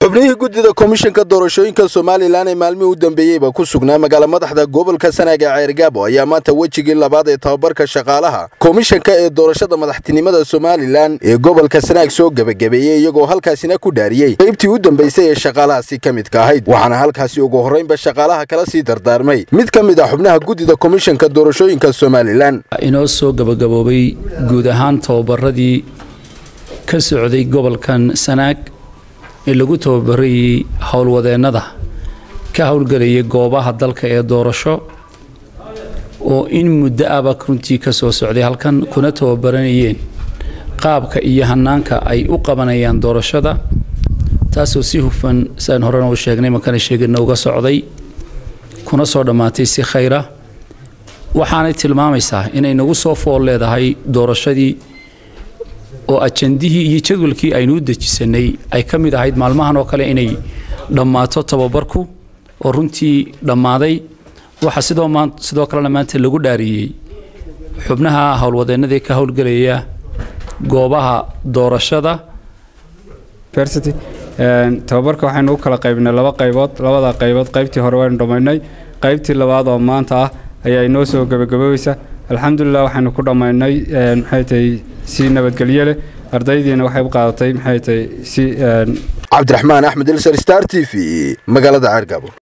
xubnihii guddida komishanka doorashooyinka Soomaaliland ee maalmihii u dambeeyayba ku sugnaa magaalada madaxda gobolka Sanaag ee Ceergaabo ayaa maanta wajigii labaad ee tababarka shaqaalaha komishanka ee doorashada madaxtinimada Soomaaliland ee gobolka Sanaag soo gabagabeeyay iyagoo halkaasina ku dhaariyay qaybtii u dambeysay ee shaqaalahaasi kamid ka ahayd waxaana halkaasi ugu horeynba shaqaalaha kala sii dardaarmay mid kamid ah xubnaha guddida komishanka doorashooyinka Soomaaliland inoo soo gabagaboobay guud ahaan tababaradii ka socday gobolkan Sanaag lagu tababaray hawlwadeennada ka hawlgalaya goobaha dalka ee doorasho oo in muddo ah runtii ka soo socday halkan kuna tababaranayeen qaabka iyo hanaanka ay u qabanayaan doorashada taasoo si hufan saan horena u sheegnay markaan sheegayna uga socday kuna soo dhamaatay si khayra waxaanay tilmaamaysaa inay nagu soo fool leedahay doorashadii oo ajandihii iyo jadwalkii aynu dejisanay ay kamid ahayd maalmahan oo kale inay dhamaato tababarku oo runtii dhamaaday waxa sidoo kale maanta lagu dhaariyay xubnaha hawlwadeennada ka hawlgalaya goobaha doorashada tababarka waxaynu u kala qaybnay laba qaybood labada qaybood qaybtii hore waynu dhamaynay qaybtii labaad oo maanta ah ayaa inoo soo gabagaboobeysa alxamdulillah waxaynu ku dhamaynay maxay tahay si nabadgelyo leh ardaydiina waxay u qaadatay maxay tahay si Cabdiraxmaan Axmed Star TV magaalada Ceergaabo.